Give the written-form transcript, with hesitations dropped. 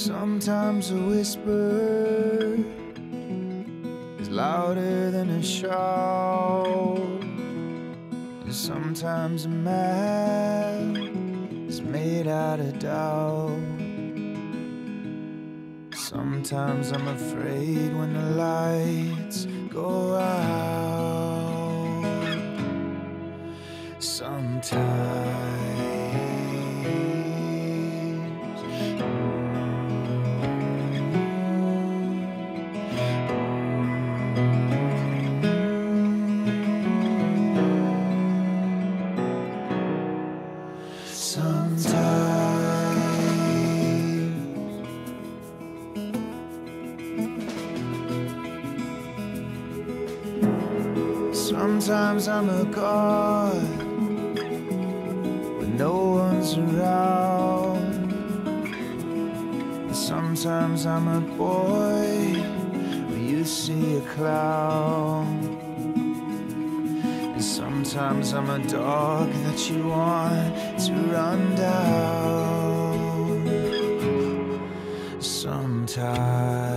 Sometimes a whisper is louder than a shout. And sometimes a man is made out of doubt. Sometimes I'm afraid when the lights go out. Sometimes sometimes I'm a god when no one's around. And sometimes I'm a boy when you see a clown. And sometimes I'm a dog that you want to run down. Sometimes